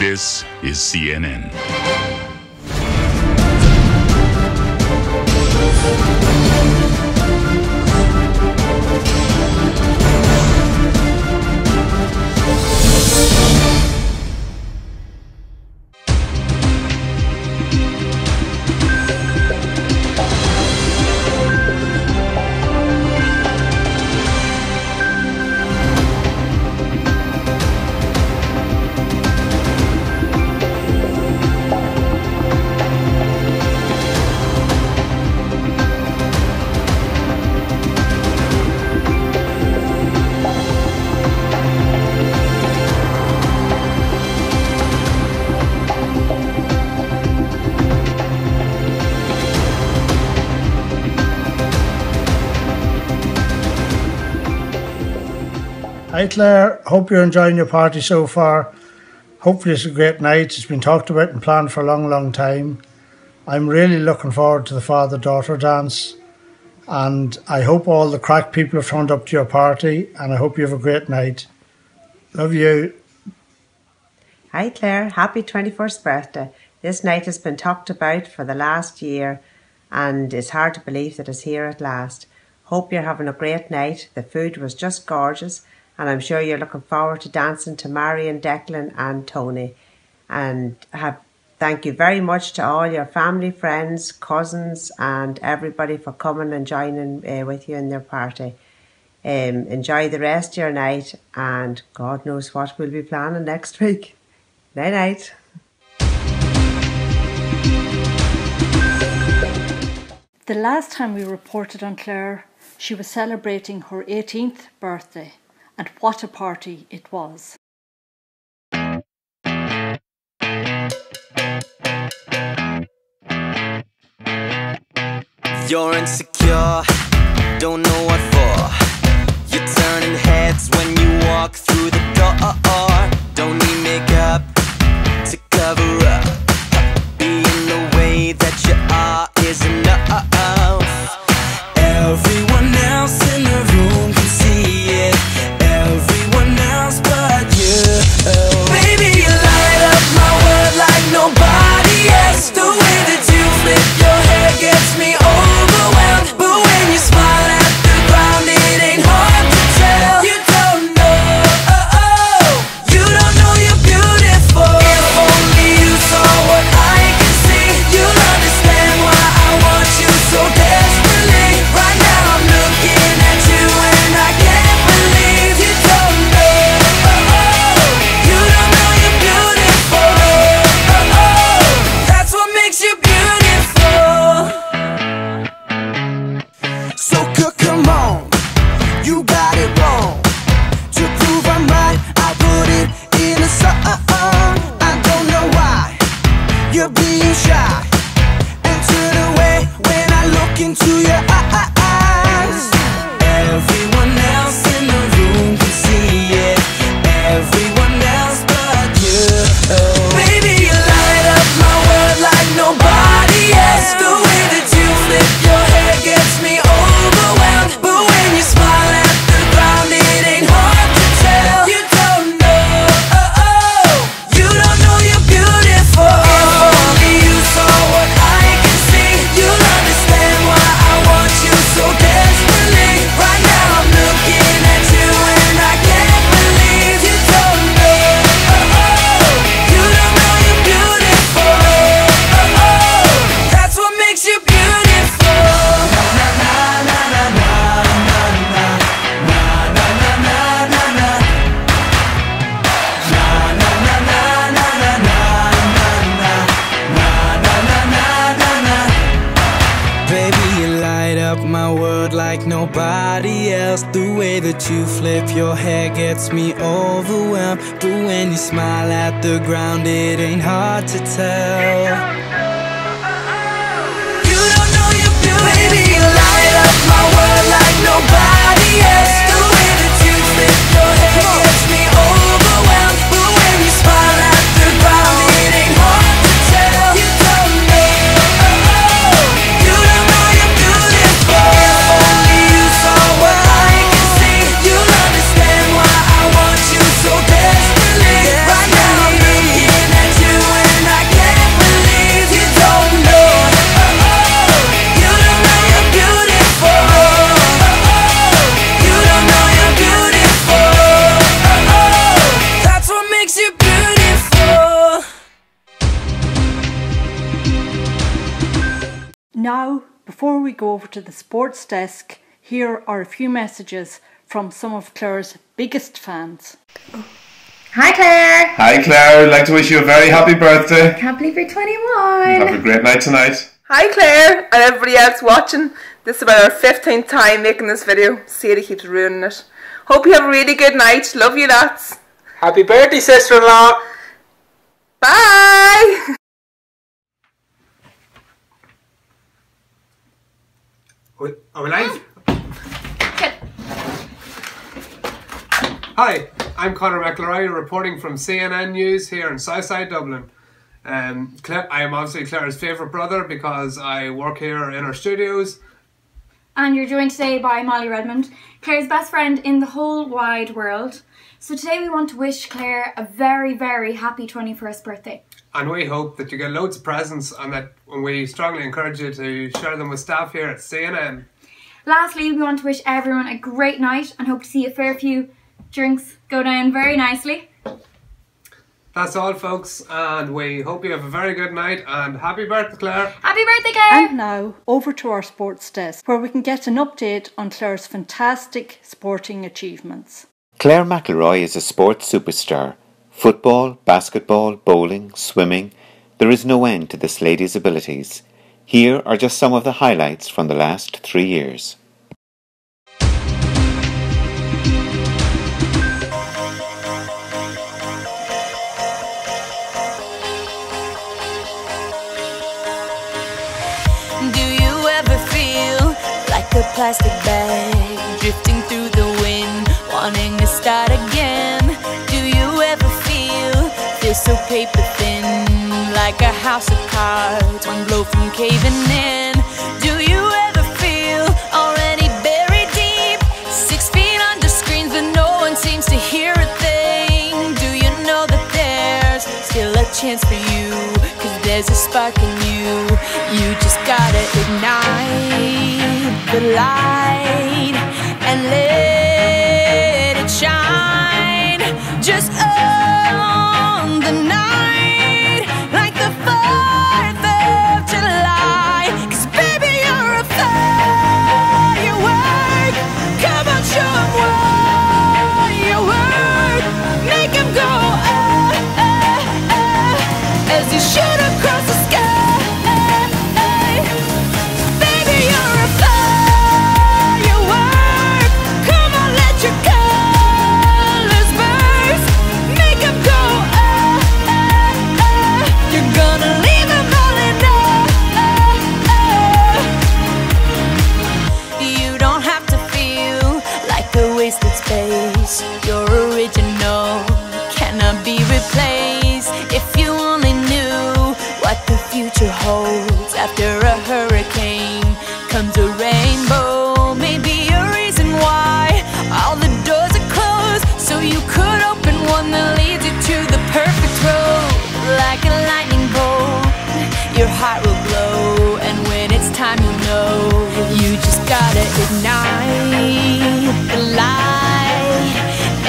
This is CNN. Hi Claire, hope you're enjoying your party so far. Hopefully it's a great night. It's been talked about and planned for a long time. I'm really looking forward to the father-daughter dance, and I hope all the crack people have turned up to your party, and I hope you have a great night. Love you. Hi Claire, happy 21st birthday. This night has been talked about for the last year, and it's hard to believe that it's here at last. Hope you're having a great night. The food was just gorgeous, and I'm sure you're looking forward to dancing to Marion, Declan and Tony. And thank you very much to all your family, friends, cousins and everybody for coming and joining with you in their party. Enjoy the rest of your night, and God knows what we'll be planning next week. Night night. The last time we reported on Claire, she was celebrating her 18th birthday. And what a party it was. You're insecure, don't know what for. You're turning heads when you walk through the door. Don't need makeup to cover up. Being the way that you are is enough. Everyone else in the room can see it. Everyone else but you. Baby, you light up my world like nobody else. The way that you flip your hair gets me overwhelmed. But when you smile at the ground, it ain't hard to tell. You don't know, you don't know you're beautiful. If only you saw what I can see, you'll understand why I want you so desperately. Right now I'm looking at you and I can't believe you don't know. You don't know you're beautiful. That's what makes you beautiful. So come on, you got it wrong. To prove I'm right, I put it in a song. I don't know why you're being shy and turn away when I look into your eyes. Everyone else in the room can see it. Everyone else but you. Baby, you light up my world like nobody else. The way that you flip your hair gets me overwhelmed. But when you smile at the ground, it ain't hard to tell. You don't know, you don't know you're beautiful. If only you saw what I can see, you'll understand why I want you so desperately. Right now I'm looking at you and I can't believe you don't know. You don't know you're beautiful. That's what makes you beautiful. Na na na na na na na na na na na na na. Na na na na na na na na na na na na. Baby, you light up my world like nobody else. The way that you flip your hair gets me overwhelmed. But when you smile at the ground, it ain't hard to tell. You don't know you're beautiful. Baby, you light up my world like nobody else. The way that you flip your hair gets me overwhelmed. But when you smile at the ground, it ain't hard to tell. You don't know, you don't know you're beautiful. If only you saw what I can see, you'll understand why I want you so desperately. Right now I'm looking at Before we go over to the sports desk, here are a few messages from some of Clare's biggest fans. Hi Clare! Hi Clare, I'd like to wish you a very happy birthday. Can't believe you're 21. Have a great night tonight. Hi Claire and everybody else watching. This is about our 15th time making this video. Sadie keeps ruining it. Hope you have a really good night. Love you lots. Happy birthday, sister-in-law. Bye! Are we live? Hi, I'm Clare McElroy reporting from CNN News here in Southside Dublin. I am obviously Clare's favourite brother because I work here in our studios. And you're joined today by Molly Redmond, Clare's best friend in the whole wide world. So today we want to wish Clare a very, very happy 21st birthday. And we hope that you get loads of presents and that we strongly encourage you to share them with staff here at CNN. Lastly, we want to wish everyone a great night and hope to see a fair few drinks go down very nicely. That's all, folks, and we hope you have a very good night and happy birthday, Clare. Happy birthday, Clare! And now, over to our sports desk, where we can get an update on Clare's fantastic sporting achievements. Clare McElroy is a sports superstar. Football, basketball, bowling, swimming. There is no end to this lady's abilities. Here are just some of the highlights from the last 3 years. A plastic bag drifting through the wind, wanting to start again. Do you ever feel so paper thin, like a house of cards, one blow from caving in? Do you ever feel already buried deep, 6 feet under screens but no one seems to hear a thing? Do you know that there's still a chance for you, 'cause there's a spark in you. You just gotta ignite the light and let it shine. Just on the night, like the 4th of July. 'Cause baby, you're a firework. Come on, show 'em what you work. Make 'em go as you shoot across the sky. Your original cannot be replaced. If you only knew what the future holds. After a hurricane comes a rainbow. Maybe a reason why all the doors are closed, so you could open one that leads you to the perfect road. Like a lightning bolt, your heart will glow, and when it's time, you know you just gotta ignite the light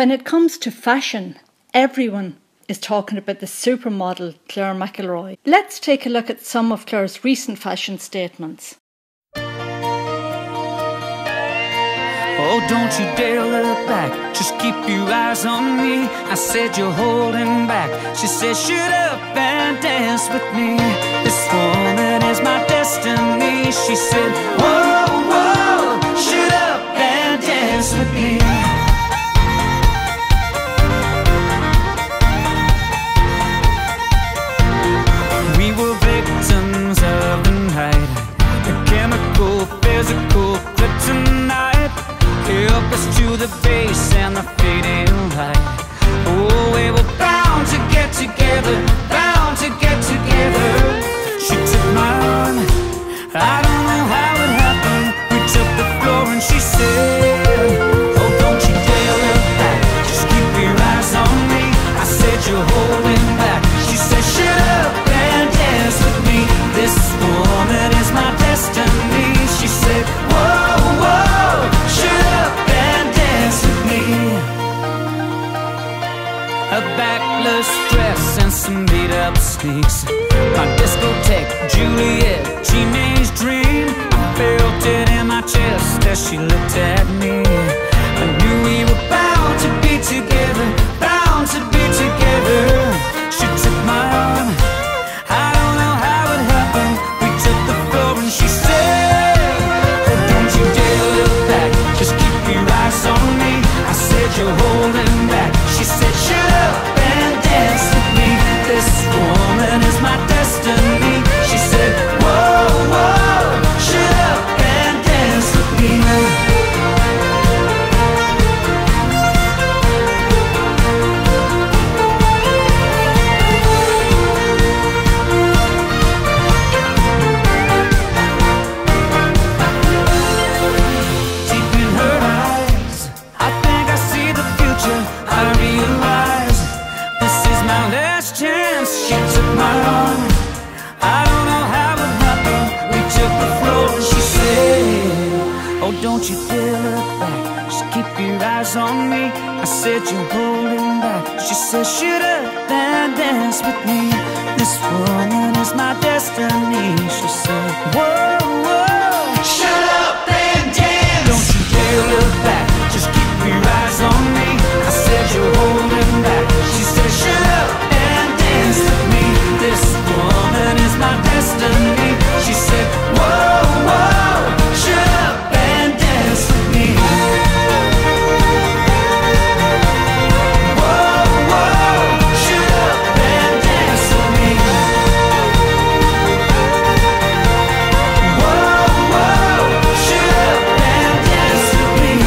When it comes to fashion, everyone is talking about the supermodel Clare McElroy. Let's take a look at some of Clare's recent fashion statements. Oh, don't you dare look back, just keep your eyes on me. I said you're holding back. She said shut up and dance with me. This woman is my destiny. She said whoa, whoa, shut up and dance with me. We were victims of the night, a chemical, physical kryptonite. Help us to the base and the fading light. Oh, we were bound to get together, bound to get together. She took my arm, I don't know how it happened. We took the floor and she said, oh, don't you dare look back, just keep your eyes on me. I said you're holding back. She said shut up and dance with me. This woman is my destiny. She said whoa, whoa, shut up and dance with me. A backless dress and some beat up sneaks. My discotheque, Juliet, teenage dream. I felt it in my chest as she looked at me. I knew we were bound to be together, bound to be together. She took my arm, I don't know how it happened. We took the floor and she said, oh, don't you dare look back, just keep your eyes on me. I said you're holding back. She said shut up and dance with me. This woman is my destiny. She said whoa, whoa, shut up and dance with me. Don't you dare look back, just keep your eyes on me. I said you're holding back. She said shut up and dance with me. This woman is my destiny. She said whoa, whoa, shut up and dance. Don't you dare look back, just keep your eyes on me. I said you're holding back. She said shut up and dance with me. This woman is my destiny. She said whoa, whoa, shut up and dance with me. Whoa, whoa, shut up and dance with me. Whoa, whoa, shut up and dance with me.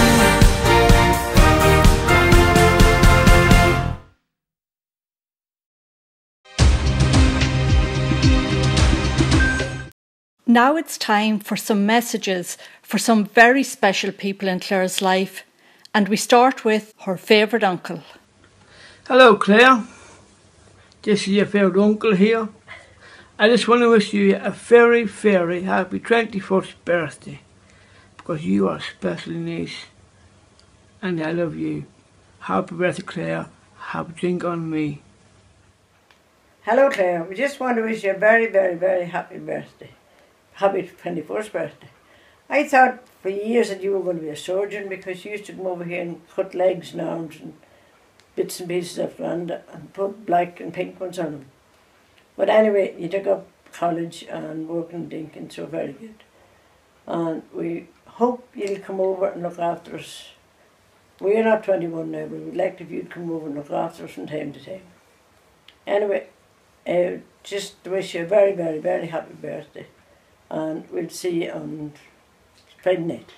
Now it's time for some messages for some very special people in Clare's life, and we start with her favourite uncle. Hello Clare, this is your favourite uncle here. I just want to wish you a very, very happy 21st birthday, because you are a special niece and I love you. Happy birthday Clare, have a drink on me. Hello Clare, we just want to wish you a very, very, very happy birthday. Happy 21st birthday. I thought for years that you were going to be a surgeon, because you used to come over here and cut legs and arms and bits and pieces of land and put black and pink ones on them. But anyway, you took up college and working in Dinkin, so very good. And we hope you'll come over and look after us. We're not 21 now, but we'd like if you'd come over and look after us from time to time. Anyway, just to wish you a very, very, very happy birthday. And we'll see you on Friday night.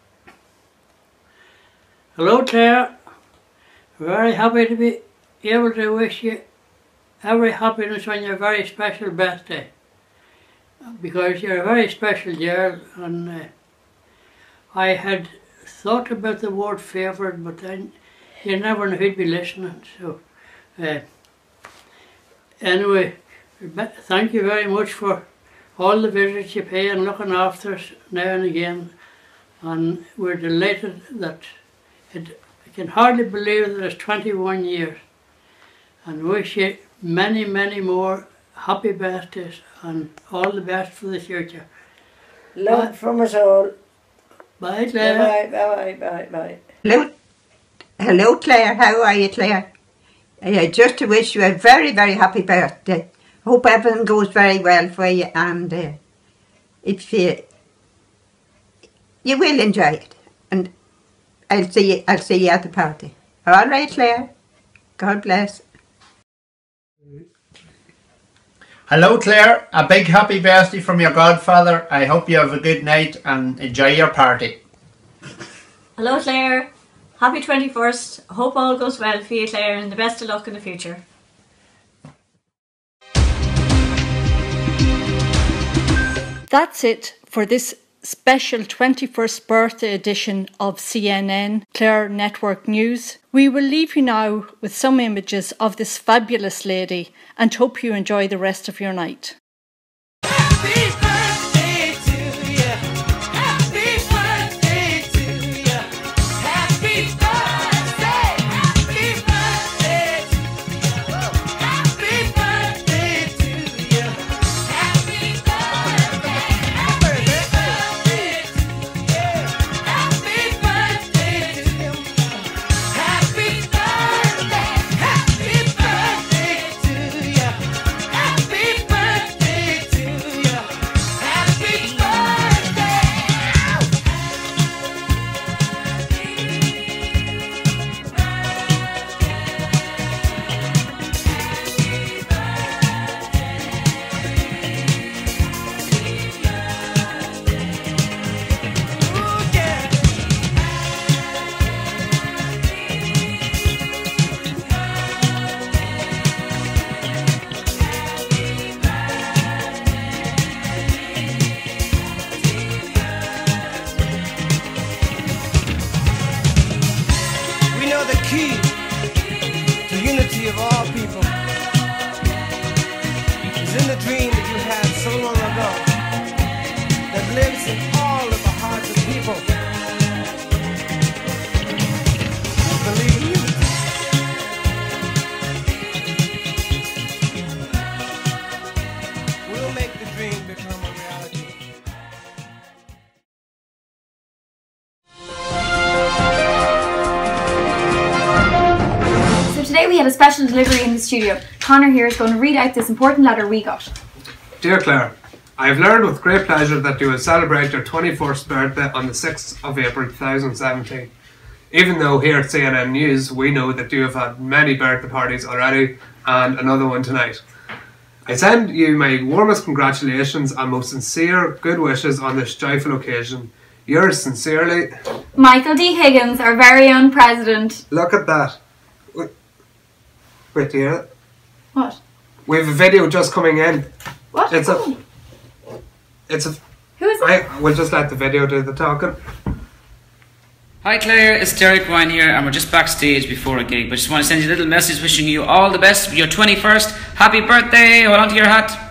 Hello Clare, very happy to be able to wish you every happiness on your very special birthday, because you're a very special girl. And I had thought about the word favoured, but then you never know who'd be listening. So anyway, thank you very much for all the visits you pay and looking after us now and again, and we're delighted that it can hardly believe that it's 21 years. And wish you many, many more happy birthdays and all the best for the future. Love from us all. Bye, Claire. Bye, bye, bye, bye. Hello, Claire. How are you, Claire? Just to wish you a very, very happy birthday. Hope everything goes very well for you, and if you will enjoy it. And I'll see you at the party. All right, Claire. God bless. Hello, Claire. A big happy birthday from your godfather. I hope you have a good night and enjoy your party. Hello, Claire. Happy 21st. Hope all goes well for you, Claire, and the best of luck in the future. That's it for this special 21st birthday edition of CNN Clare Network News. We will leave you now with some images of this fabulous lady and hope you enjoy the rest of your night. of all people is in the dream that you had so long ago that lives in all of the hearts of people who believe in unity. We'll make the dream become a reality. Today we had a special delivery in the studio. Connor here is going to read out this important letter we got. Dear Clare, I have learned with great pleasure that you will celebrate your 21st birthday on the 6th of April 2017. Even though here at CNN News we know that you have had many birthday parties already and another one tonight. I send you my warmest congratulations and most sincere good wishes on this joyful occasion. Yours sincerely, Michael D. Higgins, our very own president. Look at that. Wait, do you hear it? What? We have a video just coming in. What? It's a... Who is it? We'll just let the video do the talking. Hi Claire, it's Derek Wine here and we're just backstage before a gig. But just want to send you a little message wishing you all the best for your 21st. Happy birthday! Hold on to your hat.